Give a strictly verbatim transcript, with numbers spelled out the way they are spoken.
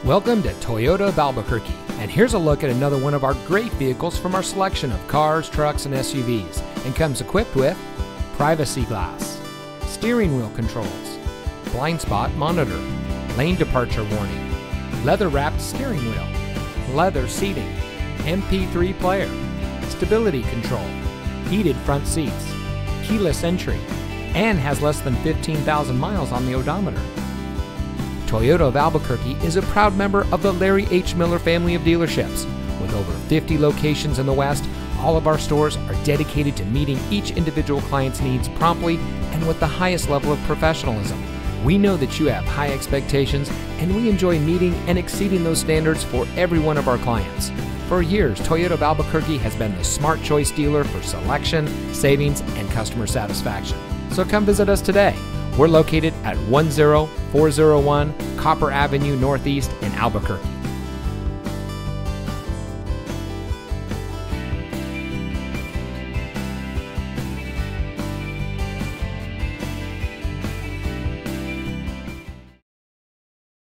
Welcome to Toyota of Albuquerque, and here's a look at another one of our great vehicles from our selection of cars, trucks, and S U Vs, and comes equipped with privacy glass, steering wheel controls, blind spot monitor, lane departure warning, leather-wrapped steering wheel, leather seating, M P three player, stability control, heated front seats, keyless entry, and has less than fifteen thousand miles on the odometer. Toyota of Albuquerque is a proud member of the Larry H. Miller family of dealerships. With over fifty locations in the West, all of our stores are dedicated to meeting each individual client's needs promptly and with the highest level of professionalism. We know that you have high expectations, and we enjoy meeting and exceeding those standards for every one of our clients. For years, Toyota of Albuquerque has been the smart choice dealer for selection, savings, and customer satisfaction. So come visit us today. We're located at one zero four zero one Copper Avenue Northeast in Albuquerque.